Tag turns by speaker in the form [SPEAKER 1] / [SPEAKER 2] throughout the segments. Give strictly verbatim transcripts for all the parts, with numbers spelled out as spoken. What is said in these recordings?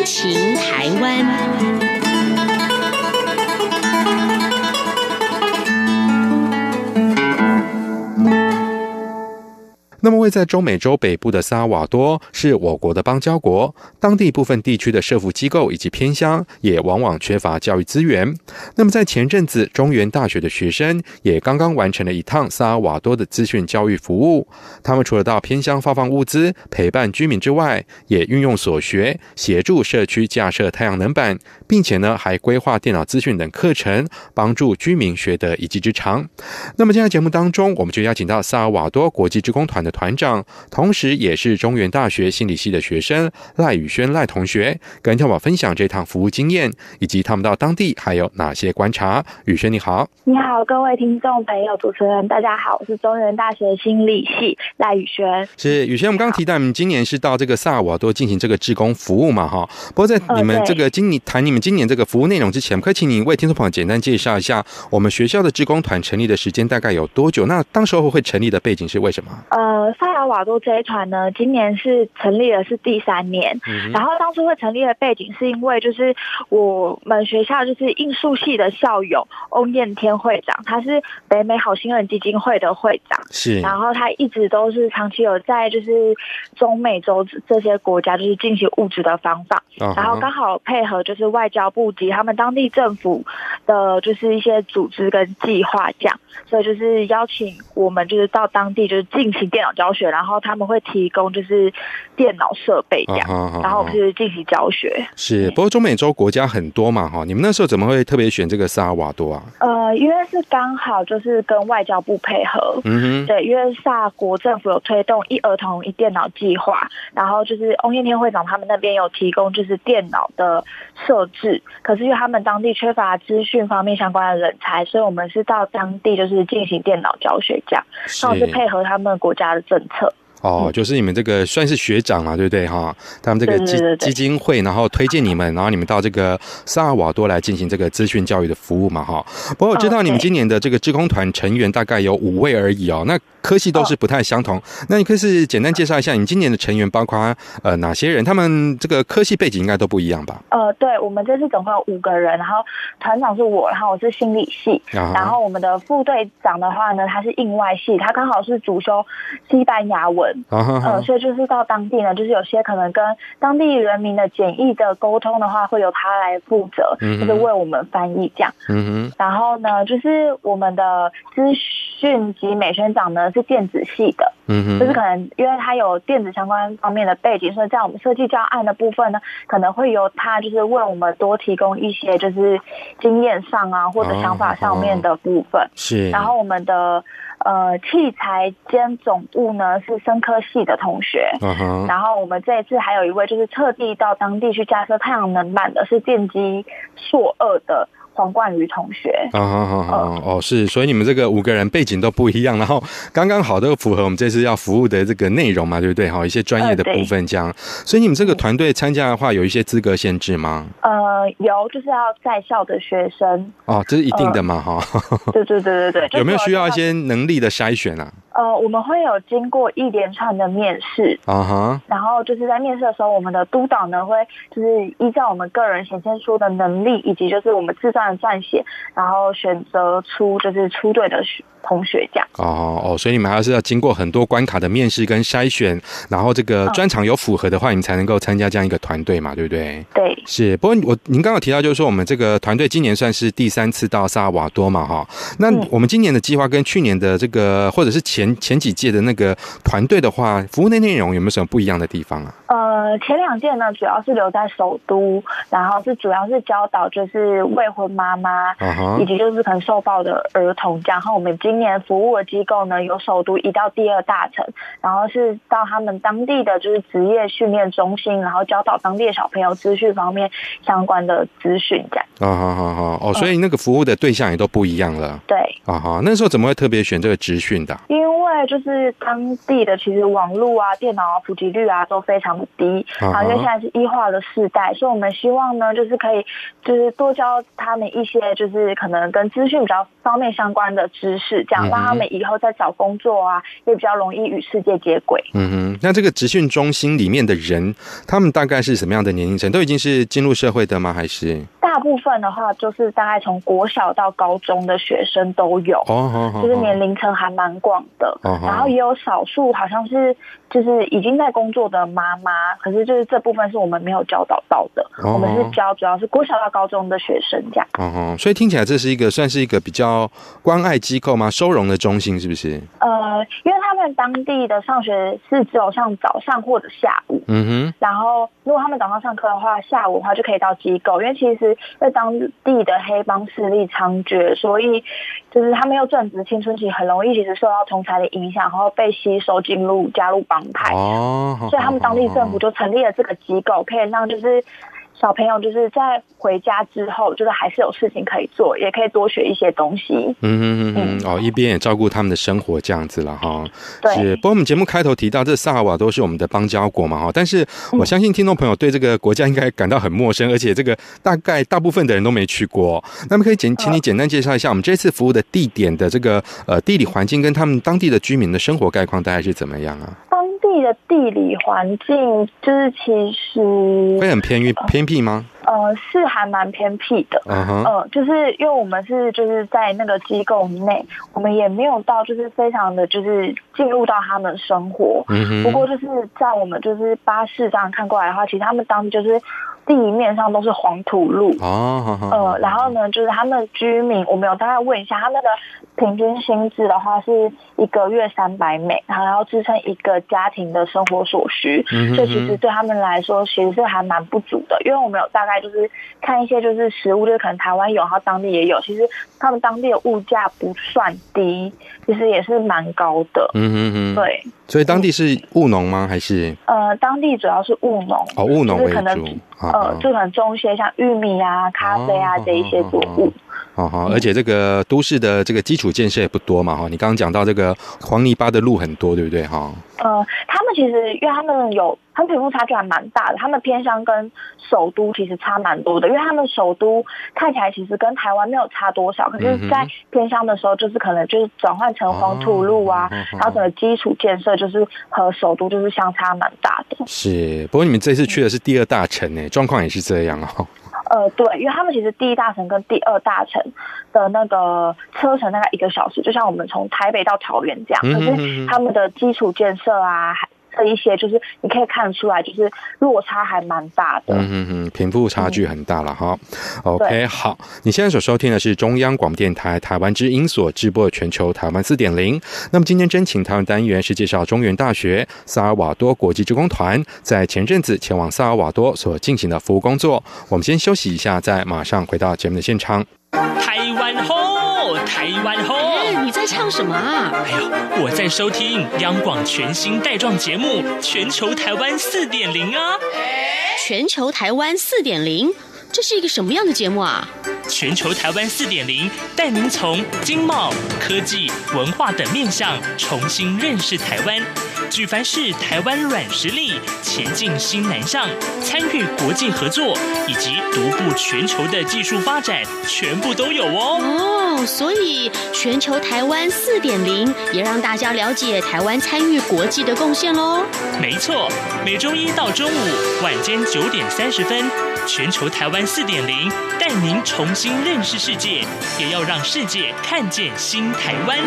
[SPEAKER 1] 情台湾。
[SPEAKER 2] 那么位在中美洲北部的萨尔瓦多是我国的邦交国，当地部分地区的社福机构以及偏乡也往往缺乏教育资源。那么在前阵子，中原大学的学生也刚刚完成了一趟萨尔瓦多的资讯教育服务。他们除了到偏乡发放物资、陪伴居民之外，也运用所学协助社区架设太阳能板，并且呢还规划电脑资讯等课程，帮助居民学得一技之长。那么今天节目当中，我们就邀请到萨尔瓦多国际志工团的团长，同时也是中原大学心理系的学生赖宇轩赖同学，跟听我分享这趟服务经验，以及他们到当地还有哪些观察。宇轩你好。
[SPEAKER 3] 你好，各位听众朋友，主持人大家好，我是中原大学心理系赖宇轩。
[SPEAKER 2] 是宇轩，我们刚刚提到你们今年是到这个萨尔瓦多进行这个志工服务嘛，哈。不过在你们这个今年谈你们今年这个服务内容之前，可以请你为听众朋友简单介绍一下我们学校的志工团成立的时间大概有多久？那当时候会成立的背景是为什么？
[SPEAKER 3] 呃，萨尔瓦多这一团呢，今年是成立的是第三年，嗯、然后当初会成立的背景是因为就是我们学校就是应数系的校友翁燕天会长，他是北美好心人基金会的会长，
[SPEAKER 2] 是，
[SPEAKER 3] 然后他一直都是长期有在就是中美洲这些国家就是进行物质的方法，哦、然后刚好配合就是外交部及他们当地政府的就是一些组织跟计划这样，所以就是邀请我们就是到当地就是进行电脑教学，然后他们会提供就是电脑设备这样，哦、然后我们就是进行教学。
[SPEAKER 2] 是，不过中美洲国家很多嘛，哈，你们那时候怎么会特别选这个萨尔瓦多啊？
[SPEAKER 3] 呃，因为是刚好就是跟外交部配合，嗯哼，对，因为萨国政府有推动一儿童一电脑计划，然后就是翁燕天会长他们那边有提供就是电脑的设置，可是因为他们当地缺乏资讯方面相关的人才，所以我们是到当地就是进行电脑教学这样，然后是配合他们国家的政策。
[SPEAKER 2] 哦，就是你们这个算是学长嘛，对不对哈？他们这个基基金会，然后推荐你们，然后你们到这个萨尔瓦多来进行这个资讯教育的服务嘛，哈。不过我知道你们今年的这个志工团成员大概有五位而已哦，那科系都是不太相同。那你可以是简单介绍一下，你今年的成员包括呃哪些人？他们这个科系背景应该都不一样吧？
[SPEAKER 3] 呃，对，我们这次总共有五个人，然后团长是我，然后我是心理系，啊、然后我们的副队长的话呢，他是应外系，他刚好是主修西班牙文。啊哈哈呃，所以就是到当地呢，就是有些可能跟当地人民的简易的沟通的话，会由他来负责，嗯、就是为我们翻译这样。嗯哼。然后呢，就是我们的资讯及美宣长呢是电子系的，嗯哼，就是可能因为他有电子相关方面的背景，所以在我们设计教案的部分呢，可能会由他就是为我们多提供一些就是经验上啊或者想法上面的部分。哦哦、是。然后我们的。呃，器材兼总务呢是生科系的同学， uh-huh. 然后我们这一次还有一位就是特地到当地去架设太阳能板的，是电机硕二的黄冠瑜同学。
[SPEAKER 2] 啊好好好哦，是，所以你们这个五个人背景都不一样，然后刚刚好都符合我们这次要服务的这个内容嘛，对不对？好，一些专业的部分这样。呃、所以你们这个团队参加的话，有一些资格限制吗？
[SPEAKER 3] 呃，有，就是要在校的学生。
[SPEAKER 2] 哦，这是一定的嘛，哈、
[SPEAKER 3] 呃。对对对对对。
[SPEAKER 2] 有没有需要一些能力的筛选啊？
[SPEAKER 3] 呃，我们会有经过一连串的面试，啊哈，然后就是在面试的时候，我们的督导呢会就是依照我们个人显现出的能力，以及就是我们自传的撰写，然后选择出就是出队的同学这样。哦
[SPEAKER 2] 哦，所以你们还是要经过很多关卡的面试跟筛选，然后这个专长有符合的话，你们才能够参加这样一个团队嘛，对不对？
[SPEAKER 3] 对，
[SPEAKER 2] 是。不过我您刚刚有提到，就是说我们这个团队今年算是第三次到萨尔瓦多嘛，哈。那我们今年的计划跟去年的这个或者是前前几届的那个团队的话，服务的内容有没有什么不一样的地方啊？
[SPEAKER 3] 呃，前两届呢，主要是留在首都，然后是主要是教导就是未婚妈妈， uh-huh. 以及就是可能受暴的儿童这样。然后我们今年服务的机构呢，由首都移到第二大城，然后是到他们当地的就是职业训练中心，然后教导当地的小朋友资讯方面相关的资讯这样。
[SPEAKER 2] 啊好好好哦，所以那个服务的对象也都不一样了。
[SPEAKER 3] 对。
[SPEAKER 2] 啊好，那时候怎么会特别选这个职训的？
[SPEAKER 3] 因为为就是当地的其实网络啊、电脑啊普及率啊都非常的低，然后因为现在是医化的世代，所以我们希望呢，就是可以就是多教他们一些就是可能跟资讯比较方面相关的知识，这样让他们以后在找工作啊也比较容易与世界接轨。
[SPEAKER 2] 嗯哼，那这个职训中心里面的人，他们大概是什么样的年龄层？都已经是进入社会的吗？还是？
[SPEAKER 3] 大部分的话，就是大概从国小到高中的学生都有，哦哦哦、就是年龄层还蛮广的。哦、然后也有少数好像是就是已经在工作的妈妈，可是就是这部分是我们没有教导到的。哦、我们是教主要是国小到高中的学生这样。
[SPEAKER 2] 哦哦，所以听起来这是一个算是一个比较关爱机构吗？收容的中心是不是？
[SPEAKER 3] 呃，因为他们当地的上学是只有上早上或者下午。嗯哼。然后如果他们早上上课的话，下午的话就可以到机构，因为其实在当地的黑帮势力猖獗，所以就是他们又正值青春期，很容易其实受到同侪的影响，然后被吸收进入加入帮派。哦，所以他们当地政府就成立了这个机构，可以让就是小朋友就是在回家之后，就是还是有事情可以做，也可以多学一些东西。嗯
[SPEAKER 2] 嗯嗯哦，一边也照顾他们的生活这样子了哈。
[SPEAKER 3] 对。
[SPEAKER 2] 是，不过我们节目开头提到，这萨尔瓦多是我们的邦交国嘛哈，但是我相信听众朋友对这个国家应该感到很陌生，而且这个大概大部分的人都没去过。那么可以简，请你简单介绍一下我们这次服务的地点的这个呃地理环境跟他们当地的居民的生活概况大概是怎么样啊？
[SPEAKER 3] 当地的地理环境就是其实
[SPEAKER 2] 会很偏僻偏僻吗？
[SPEAKER 3] 呃，是还蛮偏僻的，嗯、uh huh. 呃，就是因为我们是就是在那个机构内，我们也没有到就是非常的就是进入到他们生活，嗯哼，不过就是在我们就是巴士这样看过来的话，其实他们当地就是地面上都是黄土路，哦，呃，然后呢，就是他们居民，我们有大概问一下，他们的平均薪资的话是一个月三百美，然后要支撑一个家庭的生活所需，嗯、所以其实对他们来说其实是还蛮不足的，因为我们有大概就是看一些就是食物，就是可能台湾有，然后当地也有，其实他们当地的物价不算低，其实也是蛮高的，嗯哼哼，对。
[SPEAKER 2] 所以当地是务农吗？还是？
[SPEAKER 3] 呃，当地主要是务农，
[SPEAKER 2] 哦，务农为主，
[SPEAKER 3] 呃，就可能种一些像玉米啊、咖啡啊、哦、这一些作物。
[SPEAKER 2] 哦哦，而且这个都市的这个基础建设也不多嘛，哈，你刚刚讲到这个黄泥巴的路很多，对不对，哈？
[SPEAKER 3] 呃，他们其实因为他们有，他们贫富差距还蛮大的，他们偏乡跟首都其实差蛮多的，因为他们首都看起来其实跟台湾没有差多少，可是在偏乡的时候，就是可能就是转换成黄土路啊，哦、然后整个基础建设就是和首都就是相差蛮大的。
[SPEAKER 2] 是，不过你们这次去的是第二大城诶，状况也是这样哦。
[SPEAKER 3] 呃，对，因为他们其实第一大城跟第二大城的那个车程大概一个小时，就像我们从台北到桃园这样，可是他们的基础建设啊，这一些就是你可以看出来，就是落差还蛮大的。嗯
[SPEAKER 2] 嗯嗯，贫富差距很大了哈。嗯、OK， 好，你现在所收听的是中央广播电台台湾之音所直播的全球台湾四点零。那么今天真请台湾单元是介绍中原大学萨尔瓦多国际志工团在前阵子前往萨尔瓦多所进行的服务工作。我们先休息一下，再马上回到节目的现场。
[SPEAKER 1] 台湾吼，台湾吼！
[SPEAKER 4] 哎，你在唱什么啊？
[SPEAKER 1] 哎呦，我在收听央广全新带状节目《全球台湾四点零》啊！
[SPEAKER 4] 全球台湾四点零，这是一个什么样的节目啊？
[SPEAKER 1] 全球台湾四点零带您从经贸、科技、文化等面向重新认识台湾，举凡是台湾软实力、前进新南向、参与国际合作以及独步全球的技术发展，全部都有哦。
[SPEAKER 4] 哦，所以全球台湾四点零也让大家了解台湾参与国际的贡献喽。
[SPEAKER 1] 没错，每周一到周五晚间九点三十分，全球台湾四点零带您重新认识世界，也要让世界看见新台湾。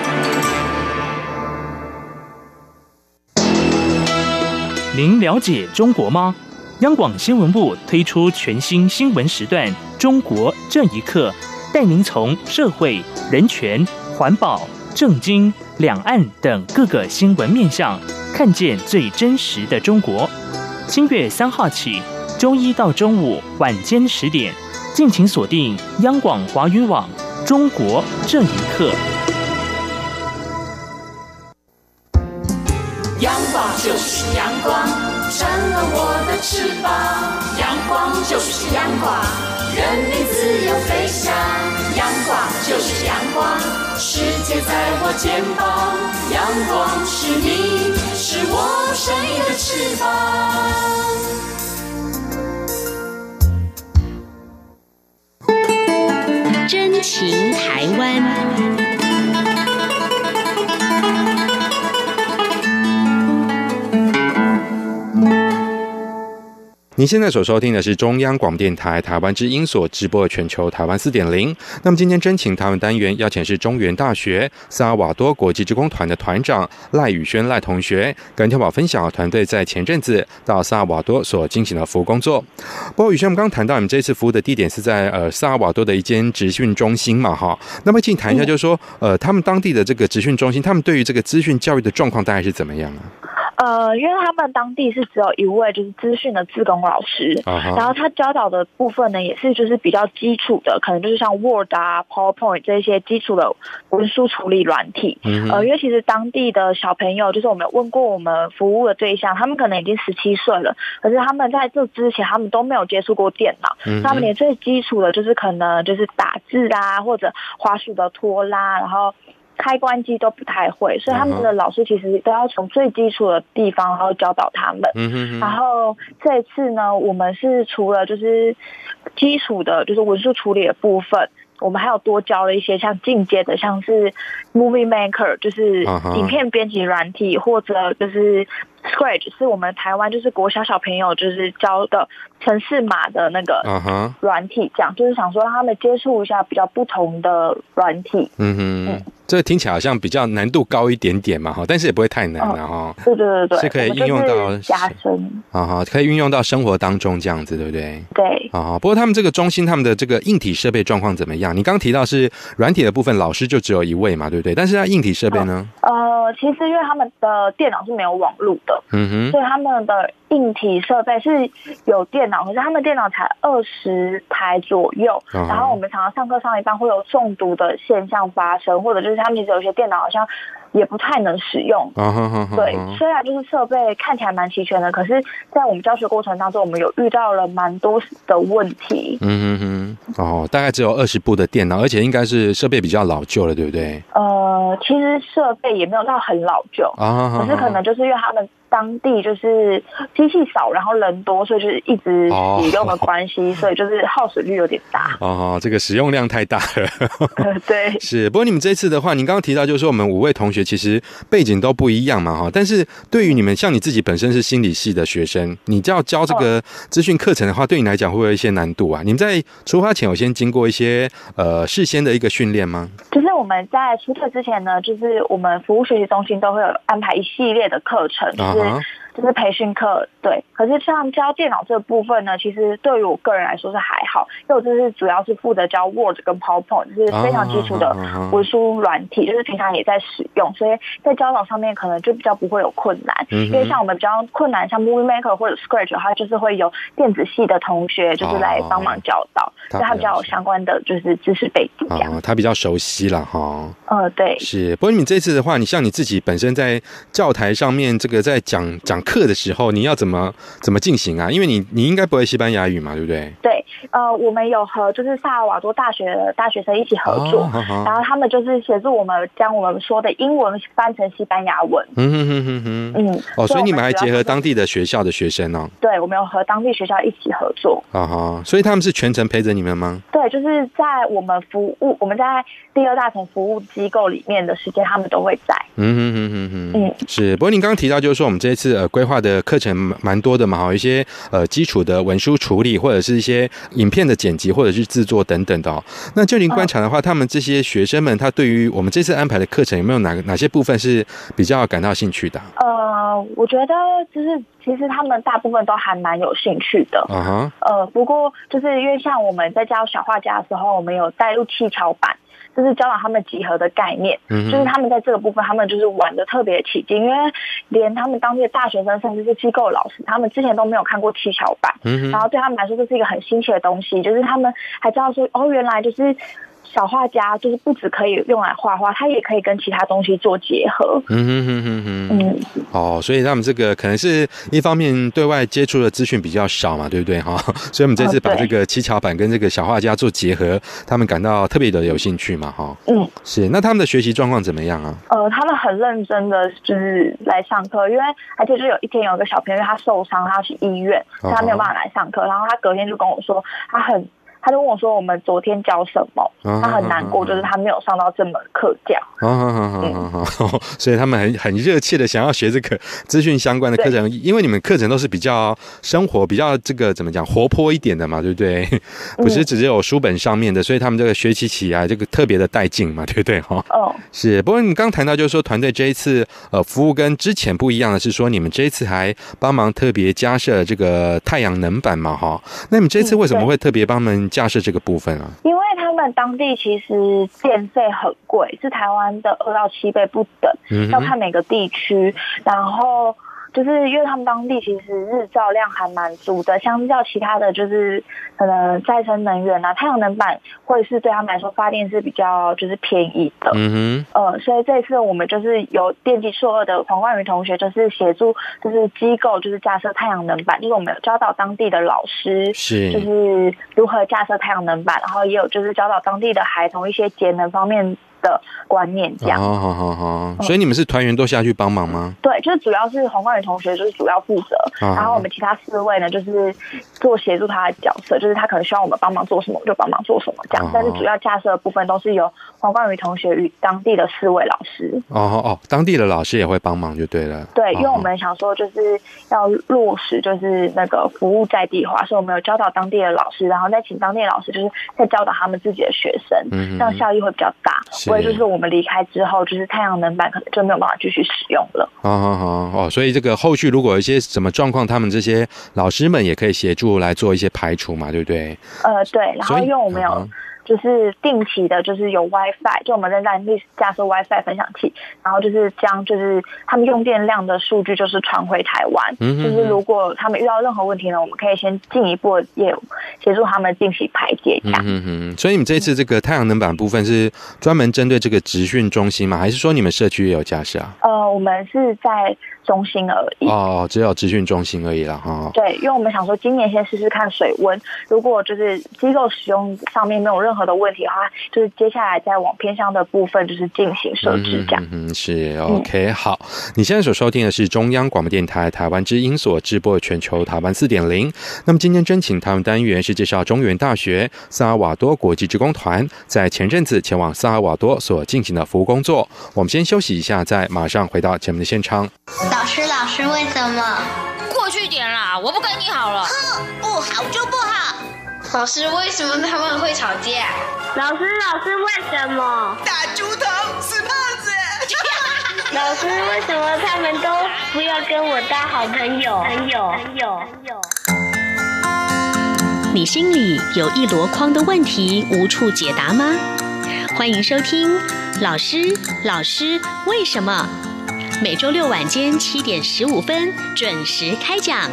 [SPEAKER 1] 您了解中国吗？央广新闻部推出全新新闻时段《中国这一刻》，带您从社会、人权、环保、政经、两岸等各个新闻面向，看见最真实的中国。七月三号起，周一到周五晚间十点，敬请锁定央广华语网《中国这一刻》。
[SPEAKER 5] 阳光就是阳光，成了我的翅膀。阳光就是阳光，任你自由飞翔。阳光就就是阳光，世界在我肩膀，阳光是你，是我生命的翅膀。
[SPEAKER 4] 真情台湾。
[SPEAKER 2] 您现在所收听的是中央广播电台台湾之音所直播的全球台湾 四点零。 那么今天真情台湾单元邀请是中原大学萨尔瓦多国际志工团的团长赖宇轩赖同学，跟天宝分享团队在前阵子到萨尔瓦多所进行的服务工作。不过宇轩，我们刚刚谈到你们这次服务的地点是在呃萨尔瓦多的一间职训中心嘛，哈，那么请谈一下，就是说呃他们当地的这个职训中心，他们对于这个资讯教育的状况大概是怎么样啊？
[SPEAKER 3] 呃，因为他们当地是只有一位就是资讯的志工老师， uh-huh. 然后他教导的部分呢，也是就是比较基础的，可能就是像 Word 啊、PowerPoint 这些基础的文书处理软体。Uh-huh. 呃，因为其实当地的小朋友，就是我们有问过我们服务的对象，他们可能已经十七岁了，可是他们在这之前，他们都没有接触过电脑， uh-huh. 他们连最基础的就是可能就是打字啊，或者滑鼠的拖拉，然后开关机都不太会，所以他们的老师其实都要从最基础的地方然后教导他们。嗯哼哼。然后这一次呢，我们是除了就是基础的就是文书处理的部分，我们还有多教了一些像进阶的，像是 Movie Maker 就是影片编辑软体，或者就是 Scratch 是我们台湾就是国小小朋友就是教的程式码的那个软体，这样就是想说让他们接触一下比较不同的软体。嗯哼。嗯，
[SPEAKER 2] 这个听起来好像比较难度高一点点嘛，但是也不会太难了哈、哦。
[SPEAKER 3] 对对对对，
[SPEAKER 2] 是可以运用到
[SPEAKER 3] 加深
[SPEAKER 2] 啊，可以运用到生活当中这样子，对不对？
[SPEAKER 3] 对。
[SPEAKER 2] 啊，不过他们这个中心，他们的这个硬体设备状况怎么样？你刚刚提到是软体的部分，老师就只有一位嘛，对不对？但是他硬体设备呢？
[SPEAKER 3] 呃，其实因为他们的电脑是没有网路的，嗯哼，所以他们的硬体设备是有电脑，可是他们电脑才二十台左右、哦，然后我们常常上课上一半会有中毒的现象发生，或者就是他们其实有些电脑好像也不太能使用。哦、呵呵呵对，虽然就是设备看起来蛮齐全的，可是在我们教学过程当中，我们有遇到了蛮多的问题。
[SPEAKER 2] 嗯哼哼，哦，大概只有二十部的电脑，而且应该是设备比较老旧了，对不对？
[SPEAKER 3] 呃，其实设备也没有到很老旧，啊、可是可能就是因为他们当地就是机器少，然后人多，所以就是一直使用的关系、哦，所以就是耗损率有点大。
[SPEAKER 2] 哦，这个使用量太大了。
[SPEAKER 3] 呃、对，
[SPEAKER 2] 是。不过你们这次的话，你刚刚提到就是说我们五位同学其实背景都不一样嘛，哈。但是对于你们，像你自己本身是心理系的学生，你要教这个资讯课程的话，对你来讲会不会有一些难度啊？你们在出发前有先经过一些呃事先的一个训练吗？
[SPEAKER 3] 就是我们在出课之前呢，就是我们服务学习中心都会有安排一系列的课程，就是。就是培训课，对。可是像教电脑这部分呢，其实对于我个人来说是还好，因为我就是主要是负责教 Word 跟 PowerPoint， 就是非常基础的文书软体，就是平常也在使用，所以在教导上面可能就比较不会有困难。嗯、因为像我们比较困难，像 Movie Maker 或者 Scratch 的话，就是会有电子系的同学就是来帮忙教导，所以他比较有相关的就是知识背景这样。
[SPEAKER 2] 哦，他比较熟悉了哈。
[SPEAKER 3] 呃，对。
[SPEAKER 2] 是。不过你这次的话，你像你自己本身在教台上面，这个在讲讲课的时候，你要怎么怎么进行啊？因为你你应该不会西班牙语嘛，对不对？
[SPEAKER 3] 对，呃，我们有和就是萨尔瓦多大学的大学生一起合作，哦、好好然后他们就是协助我们将我们说的英文翻成西班牙文。嗯哼哼哼哼。嗯，
[SPEAKER 2] 哦，所以你们还结合当地的学校的学生哦？
[SPEAKER 3] 对，我们有和当地学校一起合作。
[SPEAKER 2] 啊哈，所以他们是全程陪着你们吗？
[SPEAKER 3] 对，就是在我们服务，我们在第二大城服务机构里面的时间，他们都会在。嗯哼哼哼哼。嗯，
[SPEAKER 2] 是。不过你刚刚提到就是说，我们这一次呃规划的课程蛮多的嘛，有一些呃基础的文书处理，或者是一些影片的剪辑，或者是制作等等的哦。那就您观察的话，他们这些学生们，他对于我们这次安排的课程有没有哪哪些部分是比较感到兴趣的？
[SPEAKER 3] 呃，我觉得就是其实他们大部分都还蛮有兴趣的。Uh huh. 呃，不过就是因为像我们在教小画家的时候，我们有带入七巧板。就是教导他们几何的概念，嗯、就是他们在这个部分，他们就是玩得特别起劲，因为连他们当地的大学生，甚至是机构老师，他们之前都没有看过七巧板，嗯、然后对他们来说这是一个很新奇的东西，就是他们还知道说，哦，原来就是小画家就是不只可以用来画画，它也可以跟其他东西做结合。嗯哼哼
[SPEAKER 2] 哼哼。嗯。哦，所以他们这个可能是一方面对外接触的资讯比较少嘛，对不对哈？所以我们这次把这个七巧板跟这个小画家做结合，他们感到特别的有兴趣嘛，哈。嗯。是，那他们的学习状况怎么样啊？
[SPEAKER 3] 呃，他们很认真的就是来上课，因为而且就有一天有一个小朋友他受伤，他要去医院，哦、他没有办法来上课，然后他隔天就跟我说，他很。他就问我说：“我们昨天教什么？”他很难过，就是他没有上到这门课教。
[SPEAKER 2] 嗯，所以他们很很热切的想要学这个资讯相关的课程，因为你们课程都是比较生活、比较这个怎么讲活泼一点的嘛，对不对？不是只有书本上面的，所以他们这个学习起来这个特别的带劲嘛，对不对？哈，哦，是。不过你刚谈到就是说，团队这一次呃服务跟之前不一样的是说，你们这一次还帮忙特别加设这个太阳能板嘛，哈。那你们这次为什么会特别帮他们架设这个部分啊？
[SPEAKER 3] 因为他们当地其实电费很贵，是台湾的二到七倍不等，嗯、要看每个地区。然后就是因为他们当地其实日照量还蛮足的，相较其他的就是可能再生能源啊，太阳能板会是对他们来说发电是比较就是便宜的。嗯哼，呃，所以这次我们就是由电机硕二的黄冠宇同学，就是协助就是机构就是架设太阳能板，就是我们有教导当地的老师，是就是如何架设太阳能板，然后也有就是教导当地的孩童一些节能方面的观念，这样。
[SPEAKER 2] 好好好好，所以你们是团员都下去帮忙吗？
[SPEAKER 3] 对，就是主要是黄冠宇同学就是主要负责，啊、然后我们其他四位呢就是做协助他的角色，就是他可能需要我们帮忙做什么，我就帮忙做什么这样。啊、但是主要架设的部分都是由黄冠宇同学与当地的四位老师。
[SPEAKER 2] 哦哦，当地的老师也会帮忙就对了。
[SPEAKER 3] 对，因为我们想说就是要落实就是那个服务在地化，所以我们有教导当地的老师，然后再请当地的老师就是再教导他们自己的学生，嗯、这样效益会比较大。所以就是我们离开之后，就是太阳能板可能就没有办法继续使用了。
[SPEAKER 2] 哦哦哦，所以这个后续如果有一些什么状况，他们这些老师们也可以协助来做一些排除嘛，对不对？
[SPEAKER 3] 呃，对。然后因为我们有就是定期的，就是有 WiFi， 就我们在当地架设 WiFi 分享器，然后就是将就是他们用电量的数据就是传回台湾。嗯哼哼，就是如果他们遇到任何问题呢，我们可以先进一步也协助他们进行排解这样。嗯
[SPEAKER 2] 哼，所以你们这一次这个太阳能板部分是专门针对这个职训中心吗？还是说你们社区也有架设啊？
[SPEAKER 3] 呃，我们是在中心而已。
[SPEAKER 2] 哦，只有职训中心而已啦哈。
[SPEAKER 3] 对，因为我们想说今年先试试看水温，如果就是机构使用上面没有任何的问题的话，就是接下来再往偏向的部分就是进行设置这样。
[SPEAKER 2] 嗯嗯，是 OK、嗯、好。你现在所收听的是中央广播电台台湾之音所直播的全球台湾 四点零。那么今天真请台湾单元是介绍中原大学萨尔瓦多国际志工团在前阵子前往萨尔瓦多所进行的服务工作。我们先休息一下，再马上回到节目的现场。
[SPEAKER 6] 老师，老师，为什么？
[SPEAKER 7] 过去点啦，我不跟你好了。
[SPEAKER 6] 哼，不好就不好。老师，为什么他们会吵架？
[SPEAKER 8] 老师，老师，为什么？
[SPEAKER 9] 大猪头，死胖子。
[SPEAKER 8] 老师，为什么他们都不要跟我当好朋友？朋友，朋友，朋友。
[SPEAKER 4] 你心里有一箩筐的问题无处解答吗？欢迎收听《老师，老师，为什么》。每周六晚间七点十五分准时开讲。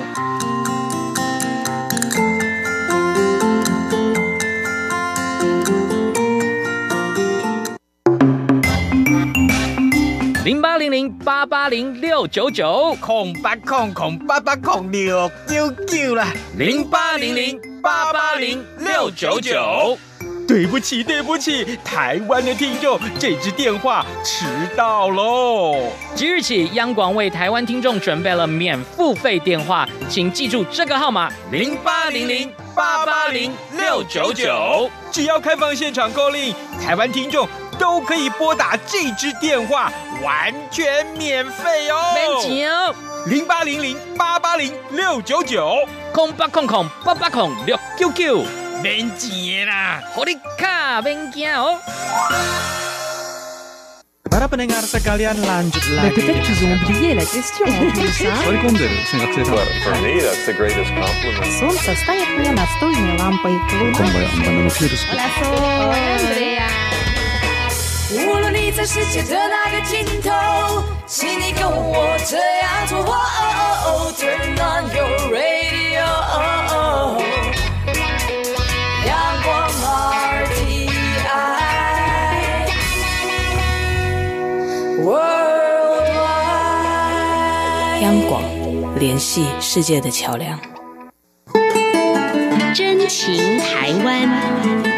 [SPEAKER 10] 零八零零八八零六九九
[SPEAKER 9] 空八空空八八空六九九啦，
[SPEAKER 10] 零八零零八八零六九九。
[SPEAKER 9] 对不起，对不起，台湾的听众，这支电话迟到喽。
[SPEAKER 10] 即日起，央广为台湾听众准备了免付费电话，请记住这个号码：零八零零八八零六九九。
[SPEAKER 9] 只要开放现场购令，台湾听众都可以拨打这支电话，完全免费哦。
[SPEAKER 10] 免钱哦。
[SPEAKER 9] 零八零零八八零六九九，
[SPEAKER 10] 空八空空八八空六九九。
[SPEAKER 9] 免钱啦，
[SPEAKER 10] 好你卡免惊哦。
[SPEAKER 11] Para pendengar sekalian, lanjut lagi.
[SPEAKER 12] Peut-être qu'ils ont oublié la question en plus, hein?
[SPEAKER 13] For me, that's the greatest compliment.
[SPEAKER 12] Солнце стоит мне настольной лампой.
[SPEAKER 14] Hola, Sol. Andrea.
[SPEAKER 5] 无论你在世界的哪个尽头，请你跟我这样做。Oh, turn on your radio. 阳光 R T I。
[SPEAKER 15] 央广，联系世界的桥梁。
[SPEAKER 4] 真情台湾。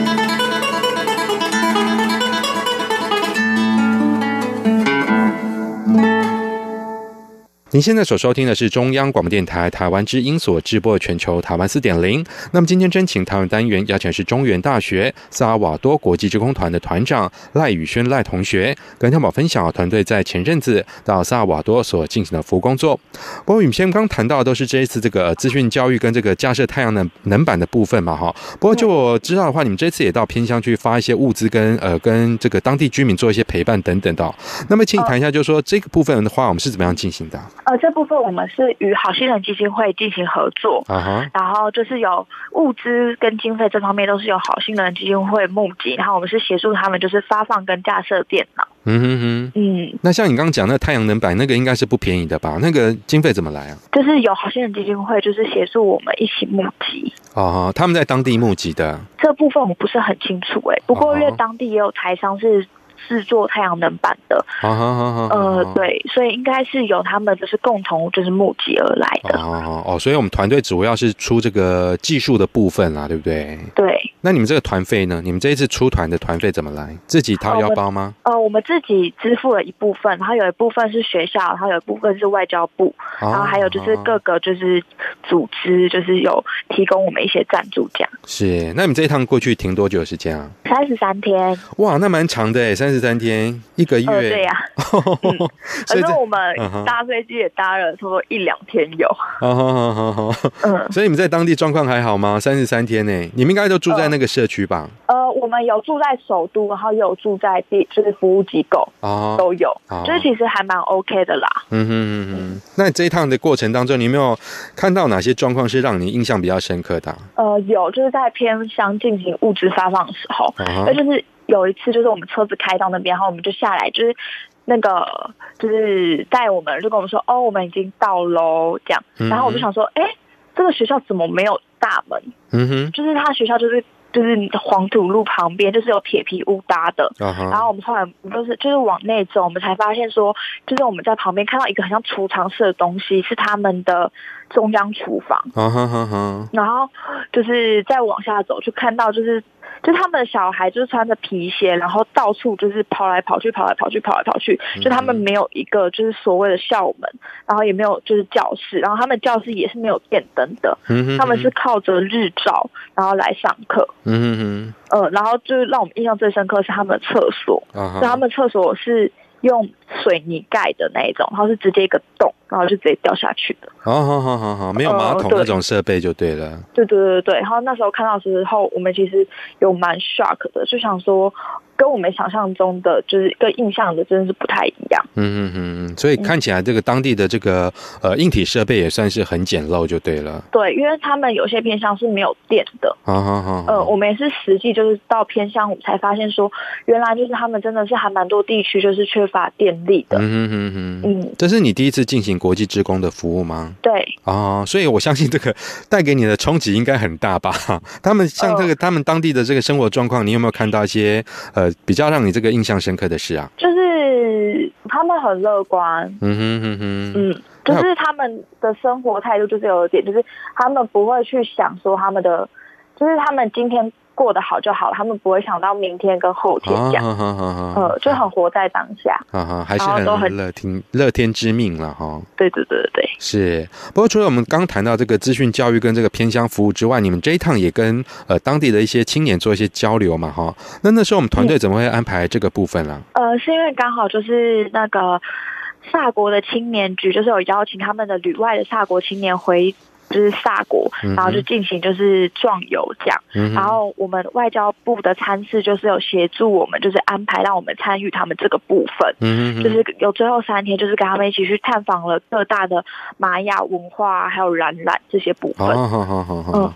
[SPEAKER 2] 您现在所收听的是中央广播电台台湾之音所直播的全球台湾 四点零。那么今天真情台湾单元邀请的是中原大学萨尔瓦多国际志工团的团长赖宇轩赖同学，跟他们分享团队在前阵子到萨尔瓦多所进行的服务工作。不过宇轩刚谈到的都是这一次这个资讯教育跟这个架设太阳能能板的部分嘛，哈。不过就我知道的话，你们这次也到偏乡去发一些物资跟呃跟这个当地居民做一些陪伴等等的。那么请你谈一下，就是说这个部分的话，我们是怎么样进行的？
[SPEAKER 3] 呃，这部分我们是与好心人基金会进行合作， uh-huh. 然后就是有物资跟经费这方面都是由好心人基金会募集，然后我们是协助他们就是发放跟架设电脑。
[SPEAKER 2] 嗯哼哼，嗯，那像你刚刚讲那个太阳能板，那个应该是不便宜的吧？那个经费怎么来啊？
[SPEAKER 3] 就是有好心人基金会就是协助我们一起募集。
[SPEAKER 2] 哦，他们在当地募集的。
[SPEAKER 3] 这部分我不是很清楚哎、欸，不过因为当地也有台商是制作太阳能板的，啊、呃，对，所以应该是由他们就是共同就是募集而来的。
[SPEAKER 2] 哦哦，所以我们团队主要是出这个技术的部分啦，对不对？
[SPEAKER 3] 对。
[SPEAKER 2] 那你们这个团费呢？你们这一次出团的团费怎么来？自己掏腰包吗？
[SPEAKER 3] 呃，我们自己支付了一部分，然后有一部分是学校，然后有一部分是外交部，哦、然后还有就是各个就是组织，就是有提供我们一些赞助这样。
[SPEAKER 2] 是，那你们这一趟过去停多久时间啊？
[SPEAKER 3] 三十三天。
[SPEAKER 2] 哇，那蛮长的哎，三十三天，一个月。呃、
[SPEAKER 3] 对呀、啊嗯。可是我们搭飞机也搭了差不多一两天有。
[SPEAKER 2] 好好好好好。嗯。所以你们在当地状况还好吗？三十三天呢，你们应该都住在那个社区吧？
[SPEAKER 3] 呃，我们有住在首都，然后也有住在就是服务机构，哦，都有，哦、就是其实还蛮 OK 的啦。
[SPEAKER 2] 嗯哼嗯哼。那这一趟的过程当中，你有没有看到哪些状况是让你印象比较深刻的、啊？
[SPEAKER 3] 呃，有，就是在偏乡进行物资发放的时候，那、哦、就是有一次，就是我们车子开到那边，然后我们就下来，就是那个就是带我们，就跟我们说，哦，我们已经到喽，这样。然后我就想说，哎、嗯，这个学校怎么没有大门？嗯哼，就是他学校就是就是黄土路旁边，就是有铁皮屋搭的。Uh-huh. 然后我们后来就是就是往内走，我们才发现说，就是我们在旁边看到一个很像储藏室的东西，是他们的中央厨房。Uh-huh, uh-huh. 然后就是再往下走，就看到就是。就他们的小孩就是穿着皮鞋，然后到处就是跑来跑去，跑来跑去，跑来跑去。就他们没有一个就是所谓的校门，然后也没有就是教室，然后他们教室也是没有电灯的，嗯、他们是靠着日照然后来上课。嗯哼呃，然后就是让我们印象最深刻是他们的厕所，啊、就他们厕所是用水泥盖的那一种，然后是直接一个洞，然后就直接掉下去的。哦，好好好好，没有马桶那种设备就对了。呃、对对对对，然后那时候看到的时候，我们其实有蛮 shock 的，就想说跟我们想象中的就是跟印象的真的是不太一样。嗯嗯嗯，所以看起来这个当地的这个呃硬体设备也算是很简陋就对了。对，因为他们有些偏乡是没有电的。好好好。呃，我们也是实际就是到偏乡，我们才发现说，原来就是他们真的是还蛮多地区就是缺乏电力的。嗯嗯嗯嗯。这是你第一次进行国际志工的服务吗？对。哦，所以我相信这个带给你的冲击应该很大吧？他们像这个、呃、他们当地的这个生活状况，你有没有看到一些呃比较让你这个印象深刻的事啊？就是他们很乐观。嗯哼哼哼。嗯。就是他们的生活态度就是有一点，就是他们不会去想说他们的，就是他们今天过得好就好了，他们不会想到明天跟后天这样，啊、呃，就很活在当下，啊、还是很乐天乐天知命了哈。对对对对，是。不过除了我们刚谈到这个资讯教育跟这个偏乡服务之外，你们这一趟也跟呃当地的一些青年做一些交流嘛哈。那那时候我们团队怎么会安排这个部分啊？嗯、呃，是因为刚好就是那个。萨国的青年局就是有邀请他们的旅外的萨国青年回就是萨国，然后就进行就是壮游这样、嗯、然后我们外交部的参事就是有协助我们就是安排让我们参与他们这个部分、嗯、就是有最后三天就是跟他们一起去探访了各大的玛雅文化还有染染这些部分。哦好好好好嗯，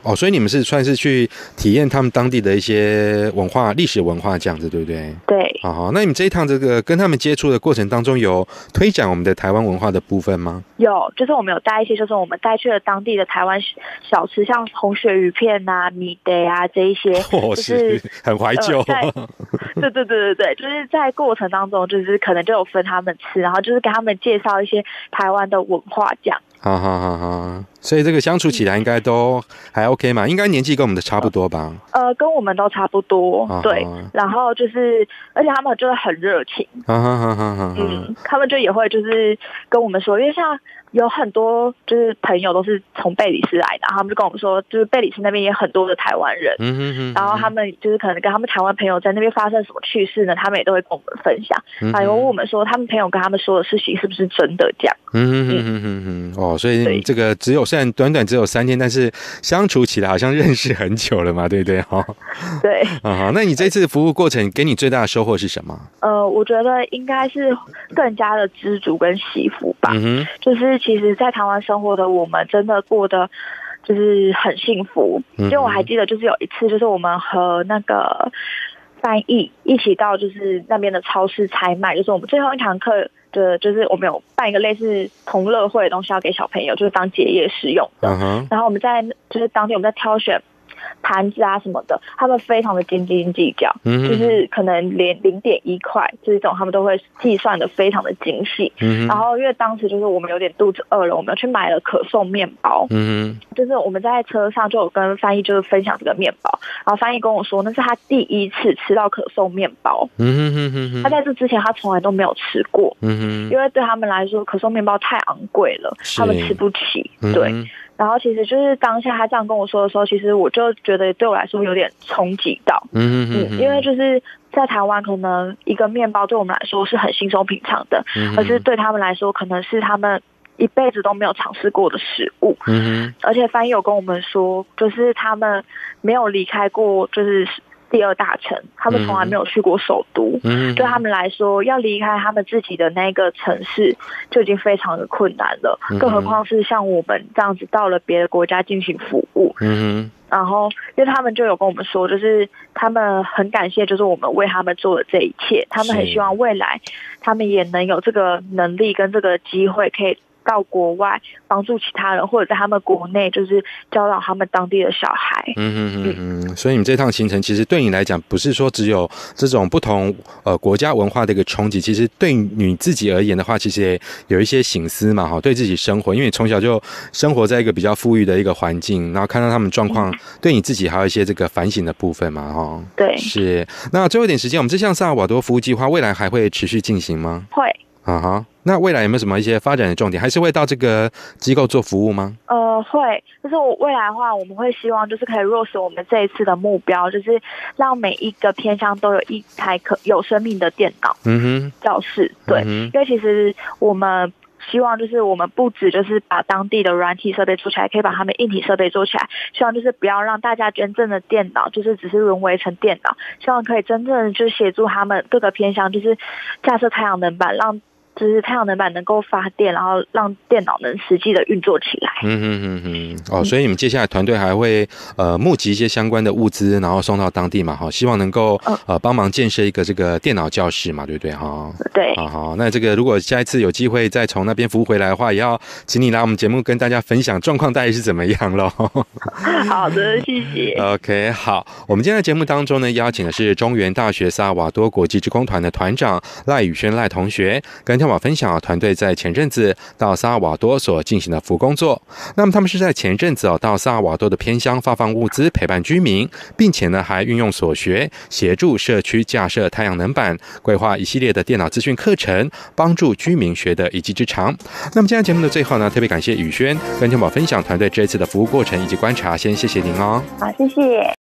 [SPEAKER 2] 哦，所以你们是算是去体验他们当地的一些文化、历史文化这样子，对不对？
[SPEAKER 3] 对。
[SPEAKER 2] 好，那你们这一趟这个跟他们接触的过程当中，有推展我们的台湾文化的部分吗？
[SPEAKER 3] 有，就是我们有带一些，就是我们带去了当地的台湾小吃，像红鳕鱼片啊、米得啊这一些，
[SPEAKER 2] 哦，
[SPEAKER 3] 就是
[SPEAKER 2] 很怀旧。
[SPEAKER 3] 呃、对对对对对，就是在过程当中，就是可能就有分他们吃，然后就是给他们介绍一些台湾的文化这样。
[SPEAKER 2] 好好好好，所以这个相处起来应该都还 OK 嘛？应该年纪跟我们的差不多吧？
[SPEAKER 3] 呃，跟我们都差不多，啊、对。然后就是，而且他们就是很热情，
[SPEAKER 2] 啊哈哈哈哈
[SPEAKER 3] 嗯，他们就也会就是跟我们说，因为像有很多就是朋友都是从贝里斯来的，然后他们就跟我们说，就是贝里斯那边也很多的台湾人，
[SPEAKER 2] 嗯哼哼，
[SPEAKER 3] 然后他们就是可能跟他们台湾朋友在那边发生什么趣事呢，他们也都会跟我们分享，
[SPEAKER 2] 嗯、
[SPEAKER 3] 还有问我们说他们朋友跟他们说的事情是不是真的这样。
[SPEAKER 2] 嗯哼哼哼哼哼，哦，所以这个只有虽然短短只有三天，但是相处起来好像认识很久了嘛，对不对？哈、哦，
[SPEAKER 3] 对。
[SPEAKER 2] 啊好，那你这次服务过程给你最大的收获是什么？
[SPEAKER 3] 呃，我觉得应该是更加的知足跟惜福吧。
[SPEAKER 2] 嗯哼，
[SPEAKER 3] 就是其实，在台湾生活的我们，真的过得就是很幸福。因为我还记得，就是有一次，就是我们和那个翻译一起到就是那边的超市采买，就是我们最后一堂课的，就是我们有办一个类似同乐会的东西要给小朋友，就是当结业使用的。
[SPEAKER 2] Uh-huh.
[SPEAKER 3] 然后我们在就是当天我们在挑选盘子啊什么的，他们非常的斤斤计较，嗯、就是可能连零点一块这种他们都会计算的非常的精细。嗯、然后因为当时就是我们有点肚子饿了，我们去买了可颂面包。嗯，就是我们在车上就有跟翻译就是分享这个面包，然后翻译跟我说那是他第一次吃到可颂面包。嗯哼哼哼，他在这之前他从来都没有吃过。嗯哼，因为对他们来说可颂面包太昂贵了，他们吃不起。对。嗯，然后其实就是当下他这样跟我说的时候，其实我就觉得对我来说有点冲击到，嗯嗯，因为就是在台湾可能一个面包对我们来说是很稀松平常的，可是对他们来说可能是他们一辈子都没有尝试过的食物，嗯，而且翻译有跟我们说，就是他们没有离开过就是第二大城，他们从来没有去过首都，嗯，对他们来说要离开他们自己的那个城市就已经非常的困难了，嗯，更何况是像我们这样子到了别的国家进行服务。嗯，然后因为他们就有跟我们说，就是他们很感谢就是我们为他们做的这一切，他们很希望未来他们也能有这个能力跟这个机会可以到国外帮助其他人，或者在他们国内就是教导他们当地的小孩。嗯嗯
[SPEAKER 2] 嗯嗯。所以你这趟行程其实对你来讲，不是说只有这种不同呃国家文化的一个冲击，其实对你自己而言的话，其实也有一些省思嘛，哈，对自己生活，因为你从小就生活在一个比较富裕的一个环境，然后看到他们状况，嗯，对你自己还有一些这个反省的部分嘛，哈。
[SPEAKER 3] 对。
[SPEAKER 2] 是。那最后一点时间，我们这项萨尔瓦多服务计划未来还会持续进行吗？
[SPEAKER 3] 会。
[SPEAKER 2] 啊哈，那未来有没有什么一些发展的重点？还是会到这个机构做服务吗？
[SPEAKER 3] 呃，会，就是我未来的话，我们会希望就是可以落实我们这一次的目标，就是让每一个偏乡都有一台可有生命的电脑，嗯哼，教室，对，嗯，因为其实我们希望就是我们不止就是把当地的软体设备做起来，可以把他们硬体设备做起来，希望就是不要让大家捐赠的电脑就是只是沦为成电脑，希望可以真正就是协助他们各个偏乡就是架设太阳能板，让就是太阳能板能够发电，然后让电脑能实际的运作起来。
[SPEAKER 2] 嗯哼哼哼，哦，所以你们接下来团队还会呃募集一些相关的物资，然后送到当地嘛，哈，希望能够呃帮忙建设一个这个电脑教室嘛，对不对哈？
[SPEAKER 3] 对。
[SPEAKER 2] 好好，那这个如果下一次有机会再从那边服务回来的话，也要请你来我们节目跟大家分享状况大概是怎么样咯。
[SPEAKER 3] 好的，谢谢。
[SPEAKER 2] OK， 好，我们今天的节目当中呢，邀请的是中原大学萨尔瓦多国际志工团的团长赖宇轩赖同学，跟天宝分享团队在前阵子到萨尔瓦多所进行的服务工作。那么他们是在前阵子哦到萨尔瓦多的偏乡发放物资，陪伴居民，并且呢还运用所学协助社区架设太阳能板，规划一系列的电脑资讯课程，帮助居民学得一技之长。那么今天节目的最后呢，特别感谢宇轩跟天宝分享团队这一次的服务过程以及观察，先谢谢您哦。
[SPEAKER 3] 好，谢谢。